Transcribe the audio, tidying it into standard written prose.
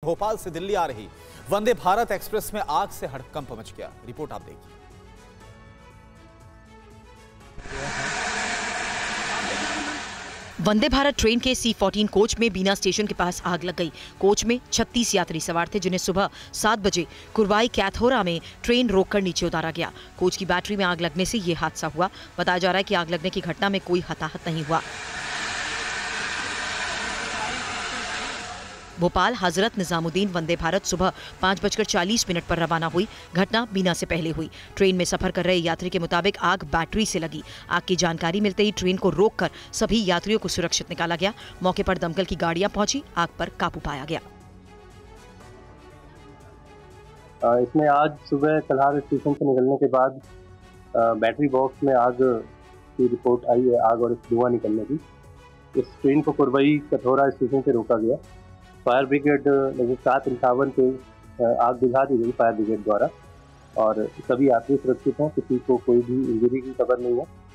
भोपाल से दिल्ली आ रही वंदे भारत एक्सप्रेस में आग से हड़कंप मच गया। रिपोर्ट आप देखिए। वंदे भारत ट्रेन के C14 कोच में बीना स्टेशन के पास आग लग गई। कोच में 36 यात्री सवार थे, जिन्हें सुबह 7 बजे कुरवाई कैथोरा में ट्रेन रोककर नीचे उतारा गया। कोच की बैटरी में आग लगने से ये हादसा हुआ। बताया जा रहा है कि आग लगने की घटना में कोई हताहत नहीं हुआ। भोपाल हजरत निजामुद्दीन वंदे भारत सुबह 5:40 पर रवाना हुई। घटना बीना से पहले हुई। ट्रेन में सफर कर रहे यात्री के मुताबिक आग बैटरी से लगी। आग की जानकारी मिलते ही ट्रेन को रोककर सभी यात्रियों को सुरक्षित निकाला गया। मौके पर दमकल की गाड़ियां पहुंची, आग पर काबू पाया गया। इसमें आज सुबह कल्हार स्टेशन से निकलने के बाद बैटरी बॉक्स में आग की रिपोर्ट आई है, आग और धुआं निकलने की। इस ट्रेन को कुरवाई कैथोरा स्टेशन से रोका गया। फायर ब्रिगेड लगभग 7:51 पे आग बुझा दी गई फायर ब्रिगेड द्वारा और सभी यात्री सुरक्षित हैं, किसी को कोई भी इंजरी की खबर नहीं है।